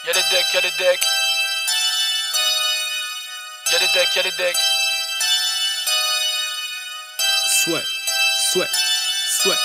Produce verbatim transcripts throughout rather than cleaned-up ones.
Y'a des decks, y'a des decks. Y'a des decks, y'a des decks. Sweat, sweat, sweat.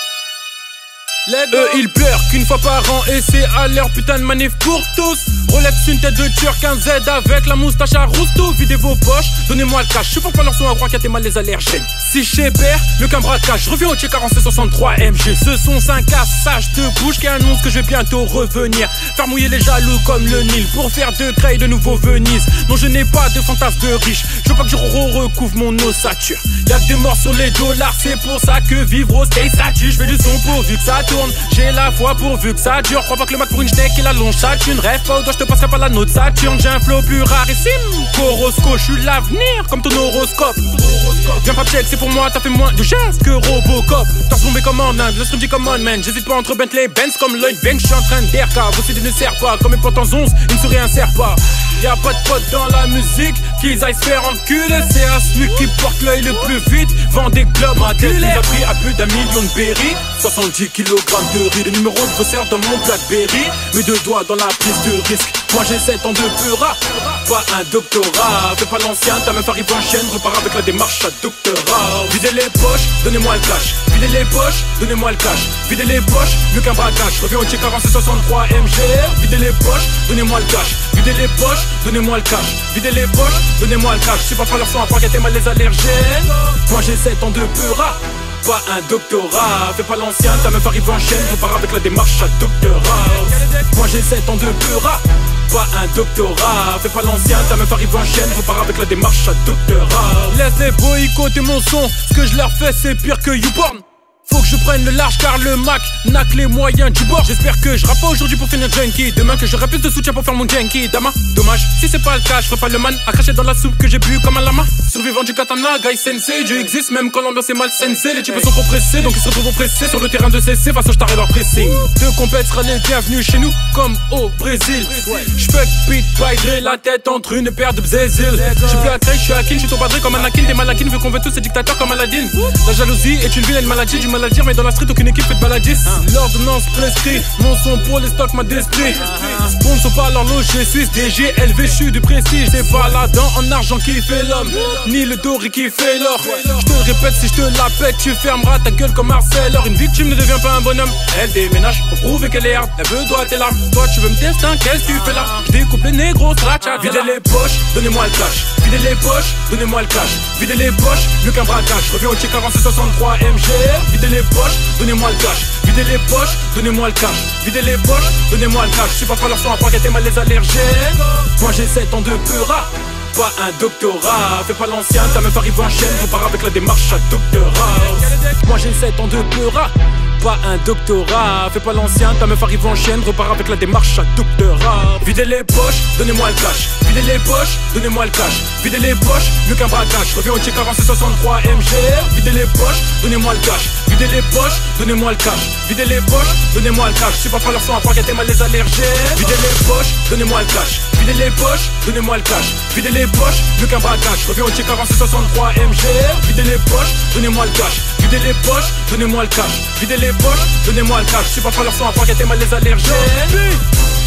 Eux ils pleurent qu'une fois par an et c'est à leur putain de manif pour tous. Rolex une tête de turc, un Z avec la moustache à rousteau. Videz vos poches, donnez-moi le cash. Je faut pas leur son à croire qu'il y a mal les allergènes. Si chez père, mieux qu'un braquage. Je reviens au check quarante soixante-trois M G. Ce sont cinq cassages de bouche qui annoncent que je vais bientôt revenir. Faire mouiller les jaloux comme le Nil pour faire de Creil de nouveau Venise. Non je n'ai pas de fantasme de riche. Je veux pas que je recouvre mon ossature. Y'a que des morts sur les dollars, c'est pour ça que vivre au stay ça tue. Je fais du son pourvu que ça tourne. J'ai la foi pourvu que ça dure. Crois pas que le Mac pour une schneck il allonge sa thune. Rêve pas au doigt, je te passerai pas la note Saturne. J'ai un flow plus rarissime. Corosco, je suis l'avenir comme ton horoscope. Viens pas check, c'est pour moi, t'as fait moins de gestes que Robocop. T'as tombé comme en Inde, le stream dit comme on man. J'hésite pas entre Bentley et Benz comme Lloyd Banks. Je suis en train d'air car vos C D ne sert pas. Comme mes potes en onze, ils ne se réinsèrent pas. Y'a pas de potes dans la musique, qu'ils aillent se faire enculer. C'est à celui qui porte l'œil le plus vite. Vend des globes à tête, il a pris à plus d'un million de berry. soixante-dix kilogrammes de riz, le numéro de resserre dans mon Blackberry. Mes deux doigts dans la prise de risque. Moi j'ai sept ans de pura, pas un doctorat. Fais pas l'ancien, ta meuf arrive en chaîne. Repars avec la démarche à doctorat. Videz les poches, donnez-moi le cash. Videz les poches, donnez-moi le cash. Videz les poches, mieux qu'un braquage. Reviens au check quarante soixante-trois M G R. Videz les poches, donnez-moi le cash. Videz les poches, donnez-moi le cash. Videz les poches, donnez-moi le cash. Je pas faire leur son à croire qu'il y a mal les allergènes. Moi j'ai sept ans de pura, pas un doctorat. Fais pas l'ancien, ta meuf arrive en chaîne. Repars avec la démarche à doctorat. Moi j'ai sept ans de pura, pas un doctorat. Fais pas l'ancien, ta meuf arrive en chaîne. Repars avec la démarche à doctorat. Laisse-les boycotter mon son. Ce que je leur fais c'est pire que YouPorn. Faut que je prenne le large car le Mac n'a que les moyens du bord. J'espère que je rappe pas aujourd'hui pour finir junkie. Demain que j'aurai plus de soutien pour faire mon junkie. Dama, dommage, si c'est pas le cas, je ferai pas le man à cracher dans la soupe que j'ai bu comme un lama. Survivant du katana, guy sensei, Dieu existe même quand l'ambiance est mal sensei. Les types sont compressés donc ils se retrouvent oppressés sur le terrain de C C face au star et leur pressing. Deux compètes sera les bienvenus chez nous comme au Brésil. J'fuck beat by Dre, la tête entre une paire de bzézil. J'suis plus à Cray, j'suis à Kin, j'suis ton padré comme Anakin. Des malakines vu qu'on veut tous ces dictateurs comme Aladdin. La jalousie est une vilaine maladie du mal à dire, mais dans la street aucune équipe fait de baladis. L'ordonnance prescrit, mon son pour les stocks m'a d'esprit. Sponsor par l'horloger suisse, D G L V, j'suis du prestige. C'est pas la dent en argent qui fait l'homme, ni le doré qui fait l'or. Je te le répète, si je te la pète, tu fermeras ta gueule comme Marcel. Or une victime ne devient pas un bonhomme. Elle déménage pour prouver qu'elle est hard. Elle veut droit tes larmes. Toi tu veux me tester, qu'est-ce que tu fais là? Je découpe les négros, strachat. Videz les poches, donnez-moi le cash. Videz les poches, donnez-moi le cash. Videz les poches, mieux qu'un braquage. Reviens au check quarante soixante-trois M G R. Videz les poches, donnez-moi le cash. Videz les poches, donnez-moi le cash. Videz les poches, donnez-moi le cash. Je suis pas faire leur son à croire qu'il y a mal les allergènes. Moi j'ai sept ans de pura, pas un doctorat. Fais pas l'ancien, ta meuf arrive en chaîne. Repars avec la démarche à doctorat. Moi j'ai sept ans de pura, pas un doctorat. Fais pas l'ancien, ta meuf arrive en chaîne. Repars avec la démarche à doctorat. Videz les poches, donnez-moi le cash. Videz les poches, donnez-moi le cash. Videz les poches, mieux qu'un braquage. Reviens au check quarante soixante-trois M G R. Videz les poches, donnez-moi le cash. Videz les poches, donnez-moi le cash. Videz les poches, donnez-moi le cash. Je suis pas faire leur son à croire qu'il y a mal les allergènes. Videz les poches, donnez-moi le cash. Videz les poches, donnez-moi le cash. Videz les poches, mieux qu'un braquage. Reviens au check quarante soixante-trois M G R. Videz les poches, donnez-moi le cash. Videz les poches, donnez-moi le cash. Videz les poches, donnez-moi le cash. Je suis pas faire leur son à croire qu'il y a mal les allergènes.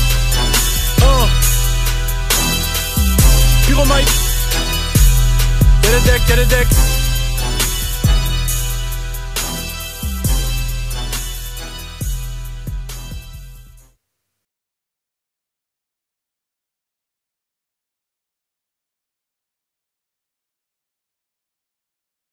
Oh. Pyro Mike. Get a deck, get a deck.